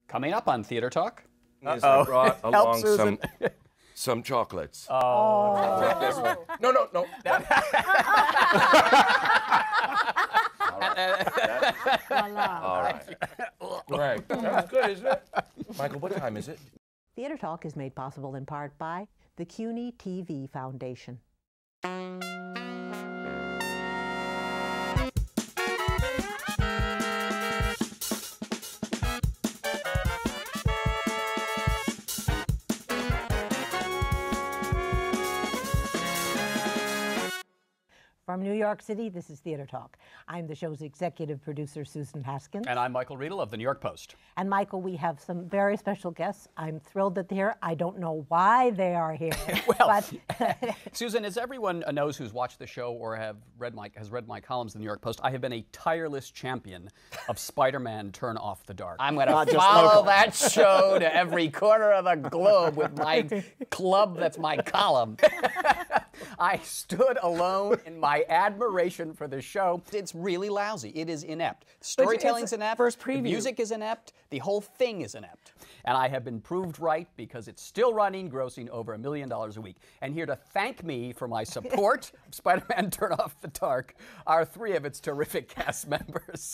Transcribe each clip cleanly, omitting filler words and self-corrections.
Coming up on Theater Talk. Is I brought along some chocolates. Oh. This one. No. All right. Right. That's good, isn't it? Michael, what time is it? Theater Talk is made possible in part by the CUNY TV Foundation. From New York City, this is Theater Talk. I'm the show's executive producer, Susan Haskins. And I'm Michael Riedel of the New York Post. And Michael, we have some very special guests. I'm thrilled that they're here. I don't know why they are here. Well, Susan, as everyone knows who's watched the show or has read my columns in the New York Post, I have been a tireless champion of Spider-Man Turn Off the Dark. I'm going to follow that show to every corner of the globe with my club that's my column. I stood alone in my admiration for the show. It's really lousy. It is inept. Storytelling's inept. First preview. The music is inept. The whole thing is inept. And I have been proved right because it's still running, grossing over $1 million a week. And here to thank me for my support of Spider-Man Turn Off the Dark are three of its terrific cast members.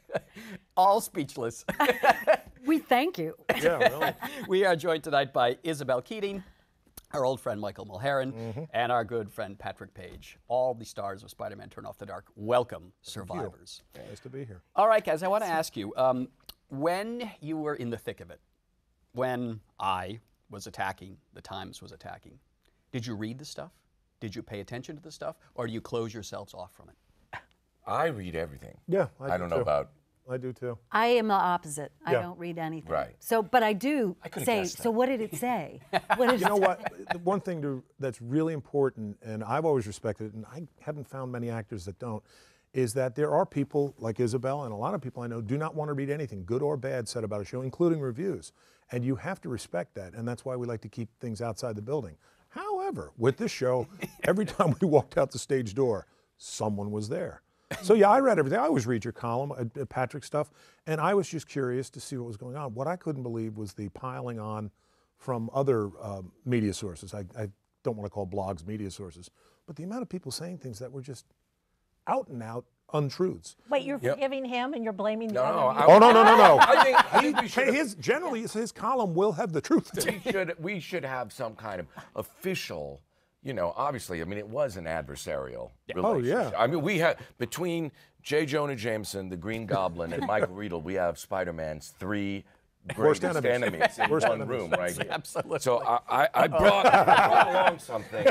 All speechless. We thank you. Yeah, really. We are joined tonight by Isabel Keating, our old friend Michael Mulheren, and our good friend Patrick Page, all the stars of Spider-Man Turn Off the Dark. Welcome, survivors. Nice to be here. All right, guys, I want to ask you, when you were in the thick of it, when I was attacking, the Times was attacking, did you read the stuff? Did you pay attention to the stuff? Or do you close yourselves off from it? I read everything. Yeah, I don't know about. I do too. I am the opposite. I Yeah. don't read anything. Right. So, but I do could've say, guessed that. so what did it say? What is You know what? The one thing that's really important, and I've always respected it, and I haven't found many actors that don't, is that there are people like Isabel and a lot of people I know do not want to read anything, good or bad, said about a show, including reviews. And you have to respect that, and that's why we like to keep things outside the building. However, with this show, every time we walked out the stage door, someone was there. So yeah, I read everything. I always read your column, Patrick stuff, and I was just curious to see what was going on. What I couldn't believe was the piling on from other media sources. I don't want to call blogs media sources, but the amount of people saying things that were just out and out untruths. Wait, you're forgiving him and you're blaming the other Oh, no. I think we should. Generally, his column will have the truth. We should have some kind of official. You know, obviously, I mean, it was an adversarial relationship. Oh, yeah. I mean, we had, between J. Jonah Jameson, the Green Goblin, and Michael Riedel, we have Spider-Man's three greatest enemies in one room right here. Absolutely. So I brought along something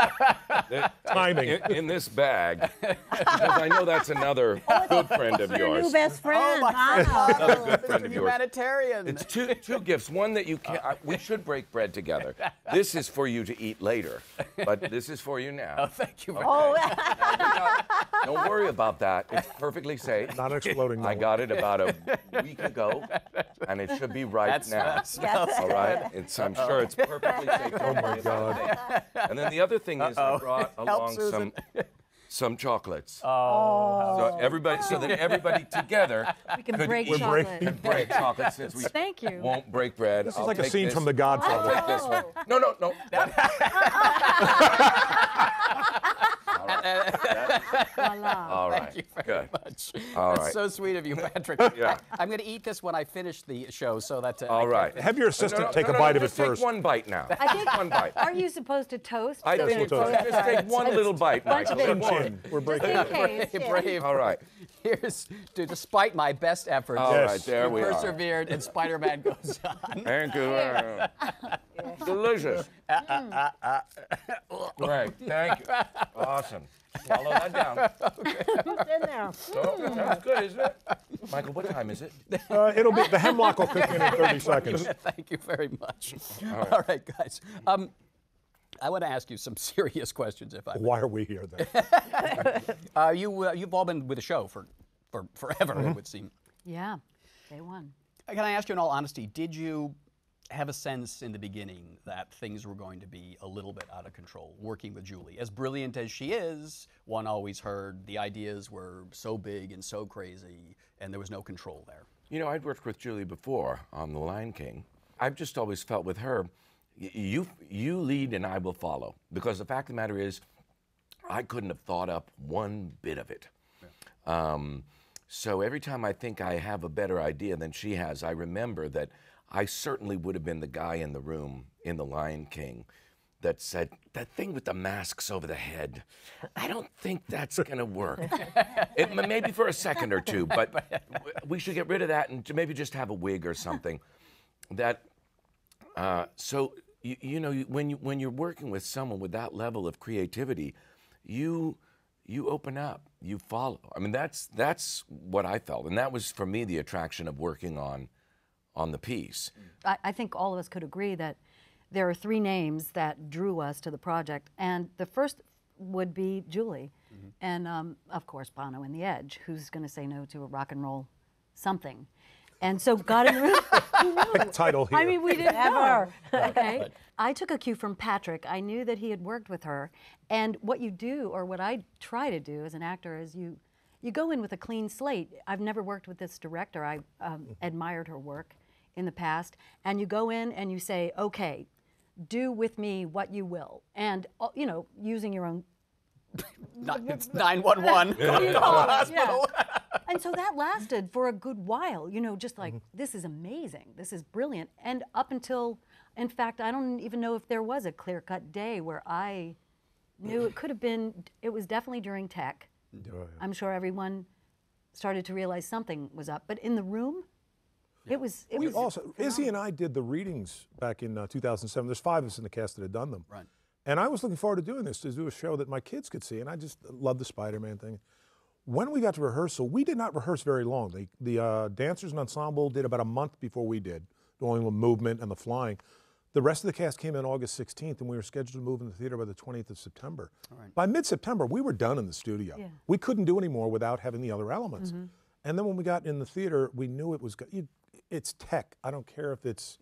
Timing. in this bag, because I know that's another good friend of Your yours. new best friend. Another good friend of yours. Humanitarian. It's two gifts. One that you can. We should break bread together. This is for you to eat later, but this is for you now. Oh, thank you very much. Don't worry about that. It's perfectly safe. Not exploding. I got it about a week ago, and it should be right now. All right? I'm sure it's perfectly safe. Oh my God. And then the other thing is I brought along Susan. some chocolates. Oh. So that everybody together we can could break eat- chocolate. could break chocolate since we Thank you. won't break bread. This is like a scene from The Godfather. I'll take this one. No. Voila. All right. Thank you very Good. much. All That's right. so sweet of you, Patrick. Yeah. I'm going to eat this when I finish the show so that... All right. Have your assistant take a bite of it just take first. one bite now. I think, One bite. are you supposed to toast? I So think then we'll it's- toast. just take one little bite, Michael. Bunch of One. Chin. We're breaking Just it. in case. Brave. All right. Here's, despite my best efforts, All Yes. right, there we are. persevered and Spider-Man goes on. Thank you. Delicious. Great. Thank you. Awesome. Swallow that down. Who's in there? Oh, that's good, isn't it? Michael, what time is it? It'll be the hemlock will cook in 30 seconds. Thank you very much. All right, guys. I want to ask you some serious questions, if I may. Why are we here then? You've all been with the show for forever, it would seem. Yeah, day one. Can I ask you in all honesty, did you have a sense in the beginning that things were going to be a little bit out of control working with Julie? As brilliant as she is, one always heard the ideas were so big and so crazy and there was no control there. You know, I'd worked with Julie before on The Lion King. I've just always felt with her, you lead and I will follow. Because the fact of the matter is, I couldn't have thought up one bit of it. Yeah. So every time I think I have a better idea than she has, I remember that I certainly would have been the guy in the room in The Lion King that said, that thing with the masks over the head, I don't think that's going to work. Maybe for a second or two, but we should get rid of that and maybe just have a wig or something. That, so, you know, when you're working with someone with that level of creativity, you open up, you follow. I mean, that's what I felt. And that was, for me, the attraction of working on the piece. I think all of us could agree that there are 3 names that drew us to the project, and the first would be Julie, and of course Bono and the Edge. Who's going to say no to a rock and roll something? And so got in the room. Title here. I mean, we didn't know. Okay. I took a cue from Patrick. I knew that he had worked with her, and what you do, or what I try to do as an actor, is you go in with a clean slate. I've never worked with this director. I admired her work in the past, and you go in and you say, okay, do with me what you will, and you know, using your own. It's 911. Hospital. Yeah. And so that lasted for a good while. You know, just like this is amazing, this is brilliant, and up until, in fact, I don't even know if there was a clear-cut day where I knew it could have been. It was definitely during tech. I'm sure everyone started to realize something was up, but in the room. It was. Izzy and I did the readings back in 2007. There's 5 of us in the cast that had done them. Right. And I was looking forward to doing this, to do a show that my kids could see, and I just loved the Spider-Man thing. When we got to rehearsal, we did not rehearse very long. The dancers and ensemble did about a month before we did, doing the movement and the flying. The rest of the cast came in August 16th, and we were scheduled to move in the theater by the 20th of September. Right. By mid-September, we were done in the studio. Yeah. We couldn't do any more without having the other elements. And then when we got in the theater, we knew it was it's tech. I don't care if it's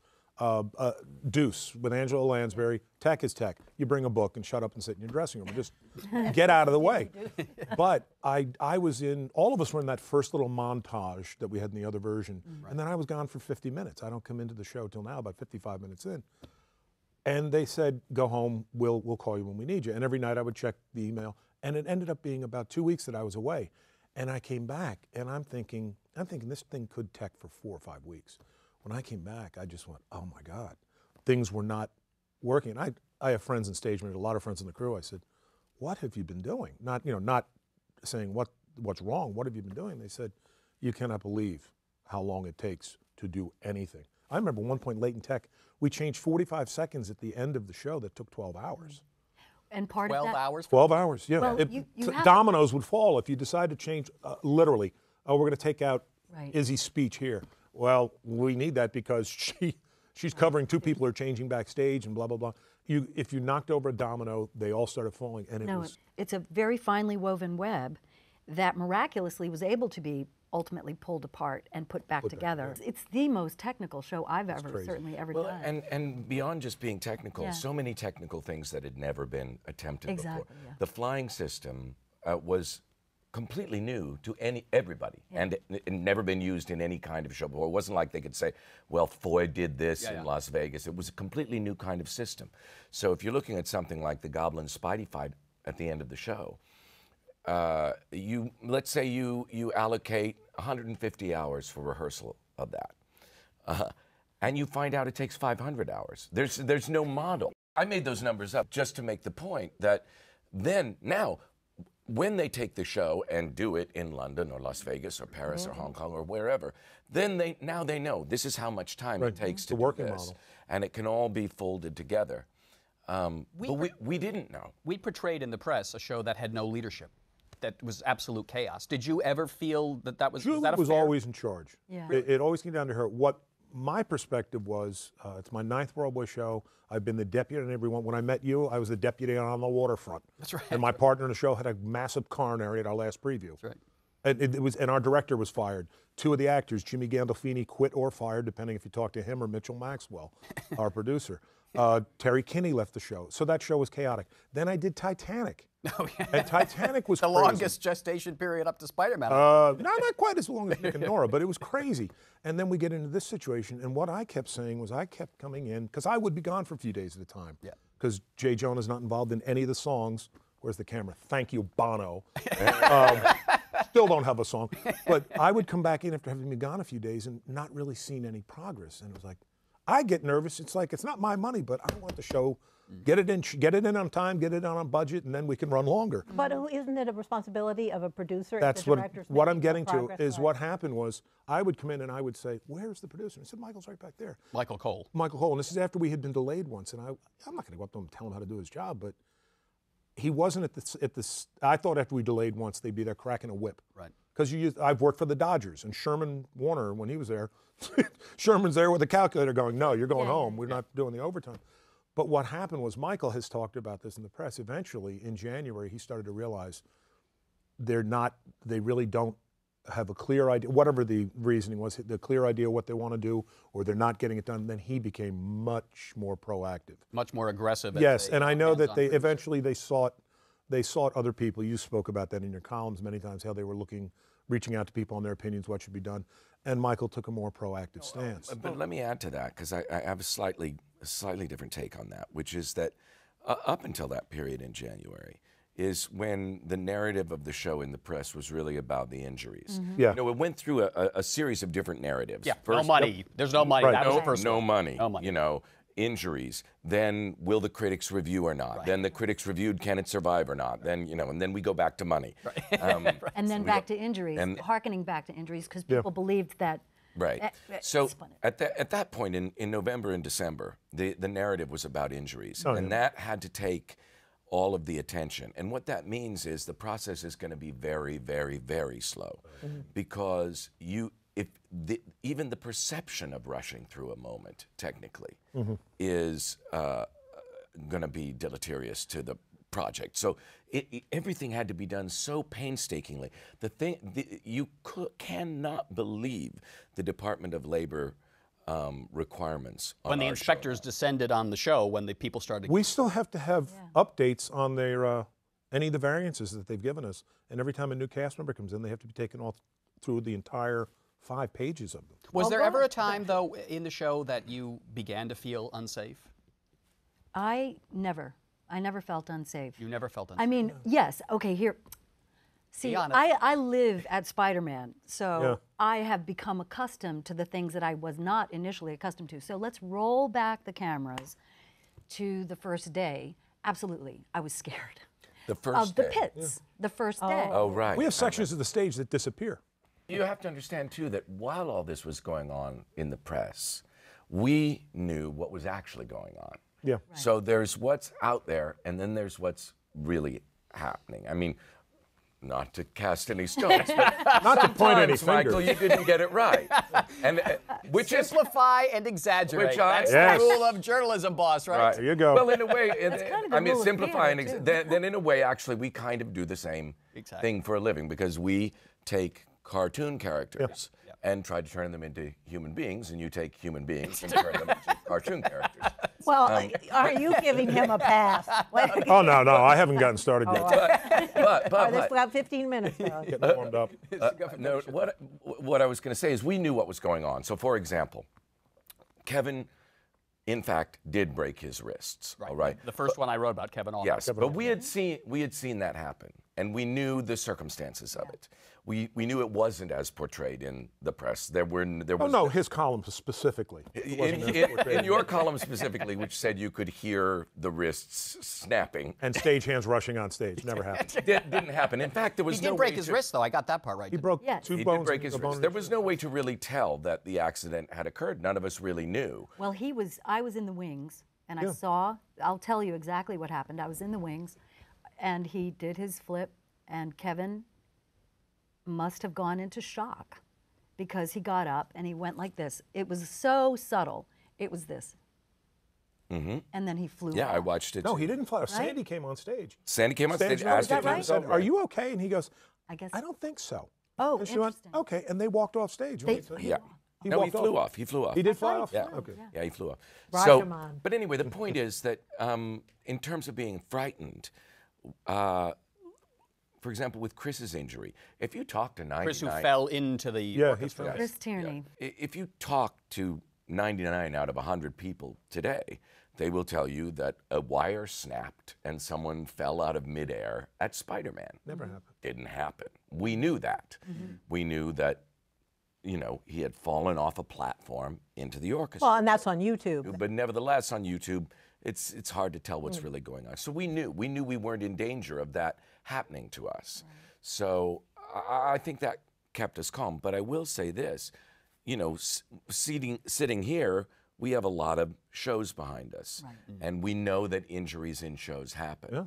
Deuce with Angela Lansbury. Tech is tech. You bring a book and shut up and sit in your dressing room and just get out of the way. But I was in, all of us were in that first little montage that we had in the other version. And then I was gone for 50 minutes. I don't come into the show till now, about 55 minutes in. And they said, go home, we'll call you when we need you. And every night I would check the email. And it ended up being about 2 weeks that I was away. And I came back, and I'm thinking this thing could tech for 4 or 5 weeks. When I came back, I just went, oh my God, things were not working. And I have friends in stage management, a lot of friends in the crew. I said, what have you been doing? Not saying what's wrong. What have you been doing? They said, you cannot believe how long it takes to do anything. I remember one point late in tech, we changed 45 seconds at the end of the show that took 12 hours. And part 12 of that, hours? 12 hours, yeah. Well, dominoes would fall if you decide to change, literally, oh, we're going to take out Izzy's speech here. Well, we need that because she's covering 2 people who are changing backstage and blah, blah, blah. If you knocked over a domino, they all started falling. And it's a very finely woven web that miraculously was able to be ultimately pulled apart and put back together. It's the most technical show I've certainly ever done. And beyond just being technical, so many technical things that had never been attempted before. Yeah. The flying system was completely new to everybody, and it never been used in any kind of show before. It wasn't like they could say, well, Foy did this in Las Vegas. It was a completely new kind of system. So if you're looking at something like the Goblin Spidey fight at the end of the show, let's say you allocate 150 hours for rehearsal of that, and you find out it takes 500 hours. There's no model. I made those numbers up just to make the point that now, when they take the show and do it in London or Las Vegas or Paris or Hong Kong or wherever, then they know this is how much time it takes to do this, model. And it can all be folded together. But we didn't know. We portrayed in the press a show that had no leadership, that was absolute chaos. Did you ever feel that was? Julie was always in charge. Yeah. It always came down to her. What my perspective was, it's my 9th Broadway show. I've been the deputy on everyone. When I met you, I was the deputy on the waterfront. That's right. And my partner in the show had a massive coronary at our last preview. That's right. And our director was fired. 2 of the actors, Jimmy Gandolfini, quit or fired, depending if you talk to him or Mitchell Maxwell, our producer. Terry Kinney left the show. So that show was chaotic. Then I did Titanic. Oh, yeah. And Titanic was the crazy. longest gestation period up to Spider-Man. Not quite as long as Nick and Nora, but it was crazy. And then we get into this situation, and what I kept saying was I kept coming in, because I would be gone for a few days at a time. Yeah. Because Jay Jonah's not involved in any of the songs. Where's the camera? Thank you, Bono. Still don't have a song. But I would come back in after having been gone a few days and not really seen any progress. And it was like, I get nervous. It's like, it's not my money, but I want the show, get it in on time, get it on budget, and then we can run longer. But isn't it a responsibility of a producer? That's if the director's what I'm making getting no to progress? is what happened was I would come in and I would say, where's the producer? And I said, Michael's right back there. Michael Cole. Michael Cole. And this is after we had been delayed once. And I'm not going to go up to him and tell him how to do his job, but he wasn't at the I thought after we delayed once, they'd be there cracking a whip. Right. Because I've worked for the Dodgers, and Sherman Warner, when he was there, Sherman's there with a calculator going, no, you're going home. We're not doing the overtime. But what happened was Michael has talked about this in the press. Eventually, in January, he started to realize they really don't have a clear idea, whatever the reasoning was, the clear idea of what they want to do, or they're not getting it done. Then he became much more proactive. Much more aggressive. Yes, and I know that they sought other people. You spoke about that in your columns many times, how they were reaching out to people on their opinions, what should be done. And Michael took a more proactive stance. But let me add to that, because I have a slightly different take on that, which is that up until that period in January is when the narrative of the show in the press was really about the injuries. Mm-hmm. Yeah. You know, it went through a series of different narratives. Yeah, First, no money. There's no money. Right. That was the first no one. money. No money. You know, injuries. Then will the critics review or not? Right. Then the critics reviewed, can it survive or not? Then, you know, and then we go back to money. Right. And then back to injuries, hearkening back to injuries, because people believed that. Right. So at that point in November and December, the narrative was about injuries. And that had to take all of the attention. And what that means is the process is going to be very, very, very slow. Because even the perception of rushing through a moment, technically, is going to be deleterious to the project. So everything had to be done so painstakingly. You cannot believe the Department of Labor requirements on When the our inspectors descended on the show, when the people started. We still have to have updates on their any of the variances that they've given us. And every time a new cast member comes in, they have to be taken all through the entire 5 pages of them. Was there ever a time, though, in the show that you began to feel unsafe? I never felt unsafe. You never felt unsafe? I mean, yes, okay, here. See, I live at Spider-Man, so I have become accustomed to the things that I was not initially accustomed to. So let's roll back the cameras to the first day. Absolutely, I was scared. The first of the pits, the first day. Oh, right. We have sections of the stage that disappear. You have to understand, too, that while all this was going on in the press, we knew what was actually going on. Yeah. Right. So there's what's out there, and then there's what's really happening. I mean, not to cast any stones, but not to point any fingers. Michael, you didn't get it right. And which simplify and exaggerate. Which That's the rule of journalism, boss, right? There you go. Well, in a way, kind of I mean, rule of simplify and theater, then in a way, actually, we kind of do the same thing for a living, because we take cartoon characters and try to turn them into human beings, and you take human beings and turn them into cartoon characters. Well, are you giving him a pass? Oh, no, I haven't gotten started yet. But there's about 15 minutes now. Getting warmed up. No, what I was going to say is we knew what was going on. So, for example, Kevin, in fact, did break his wrists. Right. All right. The first one I wrote about, Kevin Allhart. Yes, but we had seen that happen, and we knew the circumstances of it. We knew it wasn't as portrayed in the press. There was no, his column specifically. In your column specifically, which said you could hear the wrists snapping. And stagehands rushing on stage. Never happened. Didn't happen. In fact, there was He did break his wrist, though. I got that part right. He broke 2 bones. Did break his wrist. There was no way to really tell that the accident had occurred. None of us really knew. Well, I was in the wings, and I saw, I'll tell you exactly what happened. I was in the wings, and he did his flip, and Kevin must have gone into shock, because he got up and he went like this. It was so subtle. It was this. And then he flew off. I watched it. No, he didn't fly off. Sandy came on stage. Sandy came on stage, Said, asked him, "Are you okay?" And he goes, I guess. "I don't think so." Oh, And she went, interesting. okay, and they walked off stage. Yeah. He no, he walked flew off. He flew off. He did fly thought off? he Yeah. flew. Okay. Yeah, he flew off. Rashomon. But anyway, the point is that in terms of being frightened, for example, with Chris's injury, if you talk to 99... Chris, who fell into the Yeah, orchestra. he fell. Chris Tierney. If you talk to 99 out of 100 people today, they will tell you that a wire snapped and someone fell out of midair at Spider-Man. Never happened. Didn't happen. We knew that. We knew that, you know, he had fallen off a platform into the orchestra. Well, and that's on YouTube. But nevertheless, on YouTube, it's hard to tell what's really going on. So we knew we weren't in danger of that happening to us. So I think that kept us calm. But I will say this, you know, sitting here, we have a lot of shows behind us, and we know that injuries in shows happen.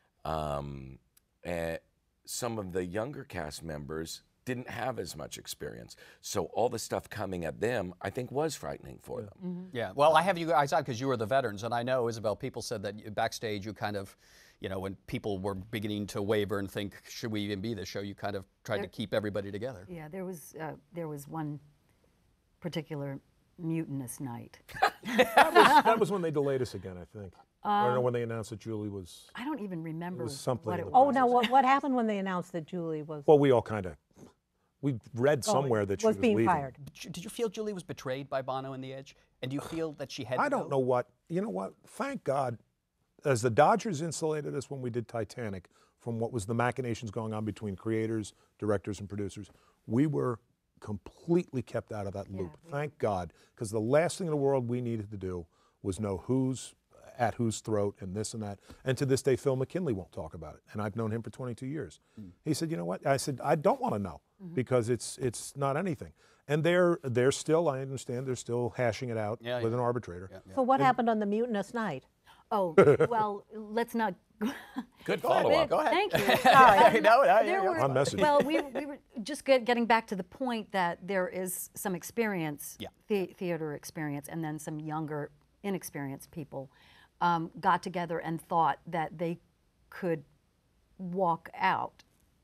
Yeah. Some of the younger cast members didn't have as much experience. So all the stuff coming at them, I think, was frightening for them. Yeah, well, I have you guys on because you were the veterans, and I know, Isabel, people said that backstage you kind of, you know, when people were beginning to waver and think, should we even be this show, you kind of tried to keep everybody together. Yeah, there was one particular mutinous night. That was when they delayed us again, I think. I don't know when they announced that Julie was... I don't even remember was something what in it the was. Oh, now what happened when they announced that Julie was Well, we all kind of... We read somewhere that she was being leaving. fired? Did you feel Julie was betrayed by Bono and The Edge? And do you feel that she had I to don't go? know what... You know what? Thank God, as the Dodgers insulated us when we did Titanic from what was the machinations going on between creators, directors, and producers, we were completely kept out of that loop. Thank God, because the last thing in the world we needed to do was know who's at whose throat and this and that. And to this day, Phil McKinley won't talk about it. And I've known him for 22 years. He said, you know what? I said, I don't want to know because it's not anything. And they're still, I understand, they're still hashing it out with an arbitrator. So what happened on the mutinous night? Oh, well, let's not... Good follow-up. Go ahead. Thank you. Sorry. There were, On message. well, we were just getting back to the point that there is some experience, theater experience, and then some younger, inexperienced people got together and thought that they could walk out.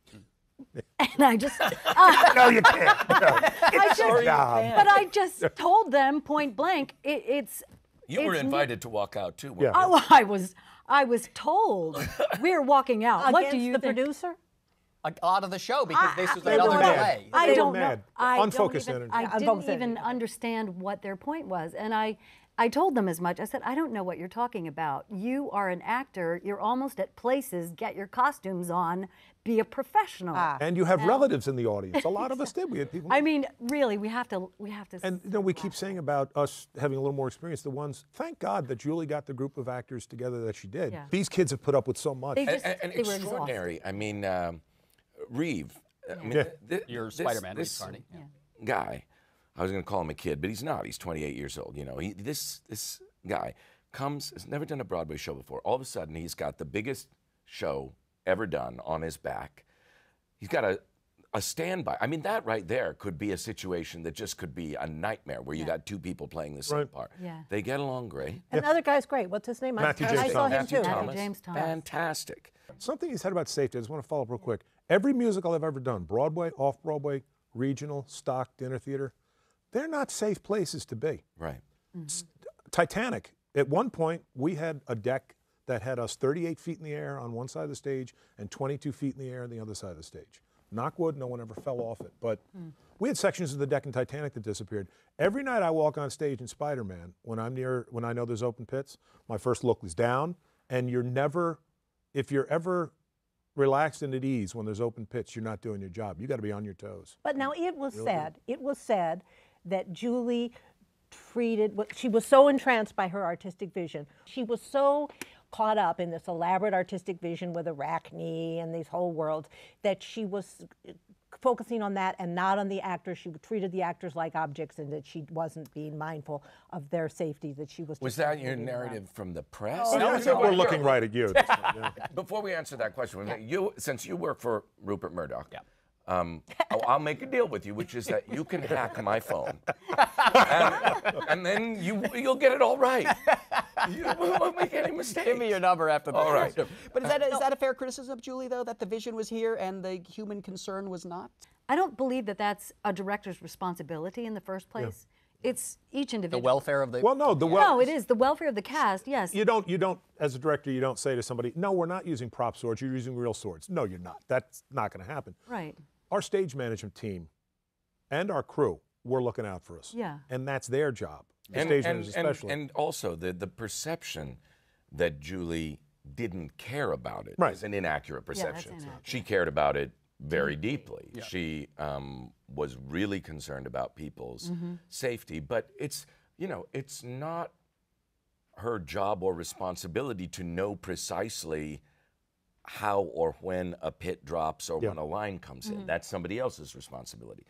And I just... No, you can't. No. But I just told them point blank, You were invited to walk out, too. Yeah. Oh, I was told we're walking out. What do you the think? producer? Out of the show because this was They another were mad. delay. I They were don't know. mad. I Unfocused don't energy. even, I Unfocused didn't even energy. understand what their point was, and I told them as much. I said, I don't know what you're talking about. You are an actor. You're almost at places. Get your costumes on. Be a professional. And you have relatives in the audience. A lot of us did. We had people. I mean, really, we have to. And you know, we keep saying about us having a little more experience. The ones, thank God that Julie got the group of actors together that she did. Yeah. These kids have put up with so much. They just And they were extraordinary. I mean, Reeve. I mean, Yeah. You're this- Spider-Man, this Reeve Carney. guy, I was going to call him a kid, but he's not. He's 28 years old. You know, this guy has never done a Broadway show before. All of a sudden, he's got the biggest show ever done on his back. He's got a standby. I mean, that right there could be a situation that just could be a nightmare where you got two people playing the same part. Yeah. They get along great. And the other guy's great. What's his name? Matthew I James saw him Thomas. too. Matthew James Thomas. Fantastic. Something he said about safety, I just want to follow up real quick. Every musical I've ever done, Broadway, off-Broadway, regional, stock, dinner theater, they're not safe places to be. Right. Titanic, at one point, we had a deck that had us 38 feet in the air on one side of the stage and 22 feet in the air on the other side of the stage. Knock wood, no one ever fell off it. But we had sections of the deck in Titanic that disappeared. Every night I walk on stage in Spider-Man, when I know there's open pits, my first look is down, and if you're ever relaxed and at ease when there's open pits, you're not doing your job. You got to be on your toes. But now it was said, that Julie she was so entranced by her artistic vision. She was so caught up in this elaborate artistic vision with Arachne and these whole worlds that she was focusing on that and not on the actors. She treated the actors like objects and that she wasn't being mindful of their safety, that she was... Was that your narrative from the press? Oh, I think we're looking right at you. Yeah. Before we answer that question, since you work for Rupert Murdoch, I'll make a deal with you, which is that you can hack my phone, and then you'll get it all right. You won't make any mistakes. Give me your number after the All right. But is that a fair criticism, Julie, though, that the vision was here and the human concern was not? I don't believe that that's a director's responsibility in the first place. It's each individual. The welfare of the... Well, no, No, it is the welfare of the cast, yes. You don't, as a director, you don't say to somebody, no, we're not using prop swords, you're using real swords. No, you're not. That's not going to happen. Right. Our stage management team and our crew were looking out for us. Yeah. And that's their job. The stage managers especially. And also the perception that Julie didn't care about it is an inaccurate perception. Yeah, that's inaccurate. She cared about it very deeply. Yeah. She was really concerned about people's safety, but it's, you know, it's not her job or responsibility to know precisely how or when a pit drops or when a line comes in. That's somebody else's responsibility.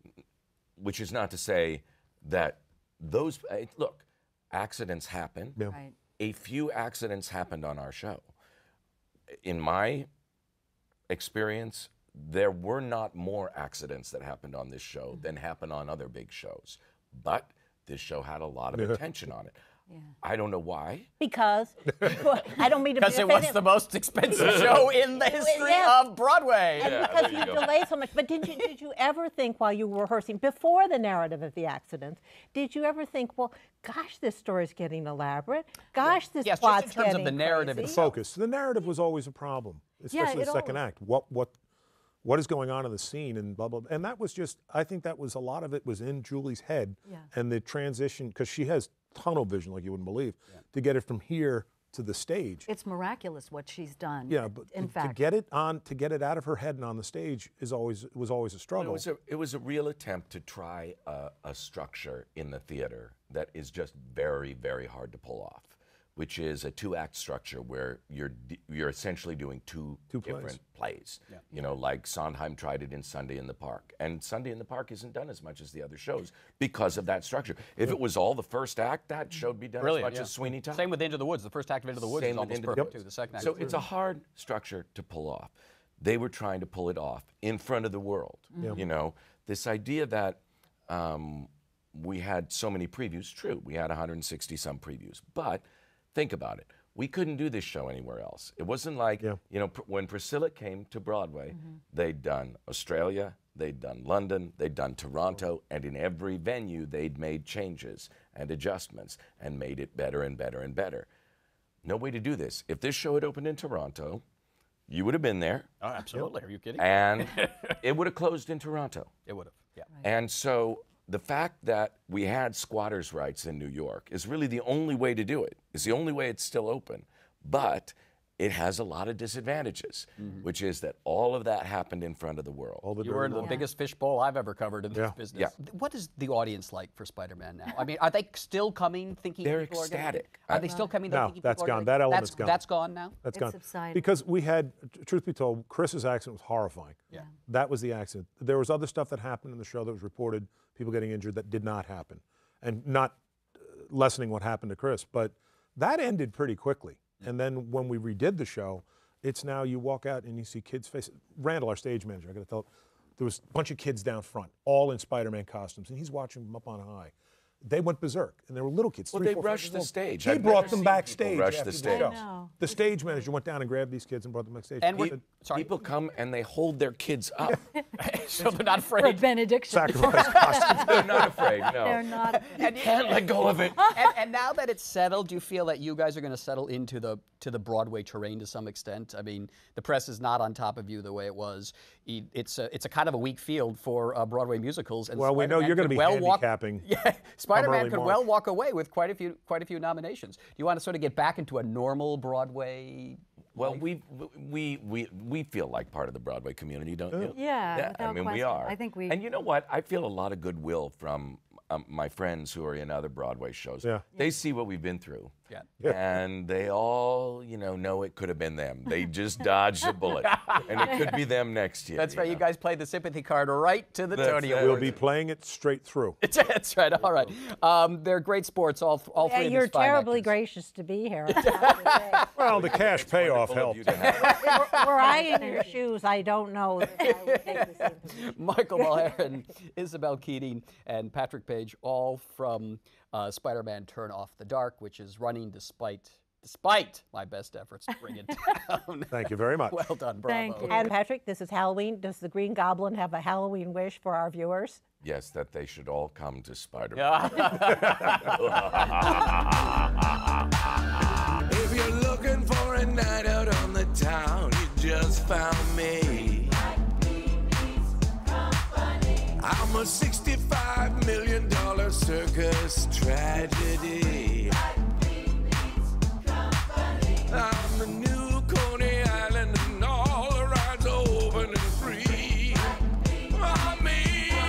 Which is not to say that those, look, accidents happen. Yeah. Right. A few accidents happened on our show. In my experience, there were not more accidents that happened on this show than happen on other big shows. But this show had a lot of attention on it. Yeah. I don't know why. Because, I don't mean to be Because it was the most expensive show in the history of Broadway. And because you delay so much. But did you ever think while you were rehearsing, before the narrative of the accident, did you ever think, well, gosh, this story's getting elaborate. Gosh, this plot's just in terms of the narrative crazy. itself. Focus. The narrative was always a problem, especially the second act. What is going on in the scene and blah, blah, blah. And that was just, I think that was a lot of it was in Julie's head. Yeah. And the transition, because she has tunnel vision like you wouldn't believe, to get it from here to the stage. It's miraculous what she's done. Yeah, but in fact, to get it out of her head and on the stage was always a struggle. It was a real attempt to try a structure in the theater that is just very, very hard to pull off, which is a two-act structure where you're essentially doing two different plays. Yeah. You know, like Sondheim tried it in Sunday in the Park. And Sunday in the Park isn't done as much as the other shows because of that structure. If it was all the first act, that show would be done as much as Sweeney Todd. Same with Into the Woods. The first act of Into the Woods is almost perfect, too. The second act. So it's a hard structure to pull off. They were trying to pull it off in front of the world. You know, this idea that we had so many previews, true, we had 160-some previews, but think about it. We couldn't do this show anywhere else. It wasn't like, you know, when Priscilla came to Broadway, they'd done Australia, they'd done London, they'd done Toronto, and in every venue they'd made changes and adjustments and made it better and better and better. No way to do this. If this show had opened in Toronto, you would have been there. Oh, absolutely. Are you kidding? And it would have closed in Toronto. It would have, yeah. Right. And so the fact that we had squatters' rights in New York is really the only way to do it. It's the only way it's still open. But it has a lot of disadvantages, which is that all of that happened in front of the world. You were in the biggest fishbowl I've ever covered in this business. Yeah. What is the audience like for Spider-Man now? I mean, are they still coming thinking They're people ecstatic. Are they still coming No, thinking that's people are gone. gonna- That element's gone. That's gone now? That's It's gone. subsided. Because we had, truth be told, Chris's accident was horrifying. Yeah. That was the accident. There was other stuff that happened in the show that was reported, people getting injured that did not happen. And not lessening what happened to Chris, but that ended pretty quickly. And then when we redid the show, it's now you walk out and you see kids' faces. Randall, our stage manager, I got to tell, there was a bunch of kids down front, all in Spider-Man costumes, and he's watching them up on high. They went berserk, and they were little kids. Well, 3, they 4, 5 rushed years the old. stage. He I've brought never them seen backstage people rush after the the stage. show. I know. The stage manager went down and grabbed these kids and brought them backstage. And He we're, sorry. People come and they hold their kids up. So they're not For afraid. benediction. sacrificed costumes. They're not afraid, no. They're not. Can't let go of it. And now that it's settled, do you feel that you guys are going to settle into the Broadway terrain to some extent? I mean, the press is not on top of you the way it was. It's a kind of a weak field for Broadway musicals. And Well, we know Spider-Man you're going to could be well handicapping. Yeah, Spider-Man early could March. well walk away with quite a few nominations. Do you want to sort of get back into a normal Broadway? Well, we feel like part of the Broadway community, don't you? Yeah, I without mean, we question. are. I think we. And you know what? I feel a lot of goodwill from my friends who are in other Broadway shows. Yeah. They see what we've been through. Yeah. And they all, know it could have been them. They just dodged a bullet. And it could be them next year. That's right. You know? guys played the sympathy card right to the That's Tony it. Awards. We'll be playing it straight through. That's right. All right. They're great sports. All three of these You're fine terribly actors. gracious to be here. I have to say. Well, the cash payoff Wonderful of helped. you to have. Were I in your shoes, I don't know that I would take the same position. Michael Mulheren, Isabel Keating, and Patrick Page, all from Spider-Man Turn Off the Dark, which is running despite despite my best efforts to bring it down. Thank you very much. Well done, bravo. Thank you. And Patrick, this is Halloween. Does the Green Goblin have a Halloween wish for our viewers? Yes, that they should all come to Spider-Man. If you're looking for a night out on the town, you just found me. I'm a $65 million circus tragedy. I'm the new Coney Island and all the rides are open and free. I'm me.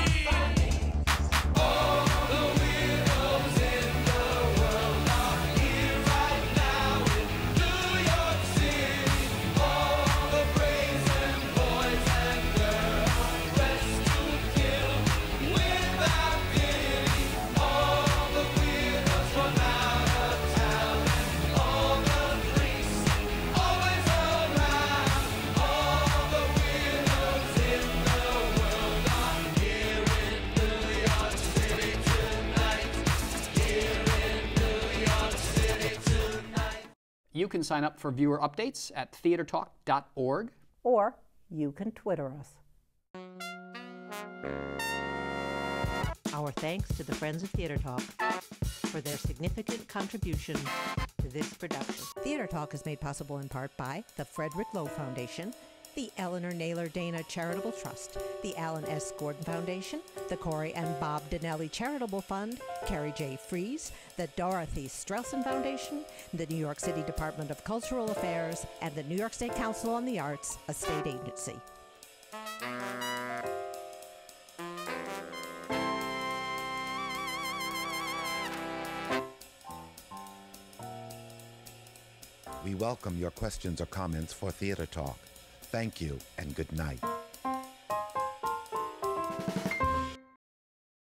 All the weirdos in the world are here right now in New York City. All the brazen boys and girls dressed to kill without pity. All the weirdos from out of town and all the freaks always around. All the weirdos in the world are here in New York City tonight. Here in New York City tonight. You can sign up for viewer updates at theatertalk.org. Or you can Twitter us. Our thanks to the Friends of Theater Talk for their significant contribution to this production. Theater Talk is made possible in part by the Frederick Lowe Foundation, the Eleanor Naylor Dana Charitable Trust, the Alan S. Gordon Foundation, the Corey and Bob Donnelly Charitable Fund, Carrie J. Fries, the Dorothy Strelson Foundation, the New York City Department of Cultural Affairs, and the New York State Council on the Arts, a state agency. We welcome your questions or comments for Theater Talk. Thank you and good night.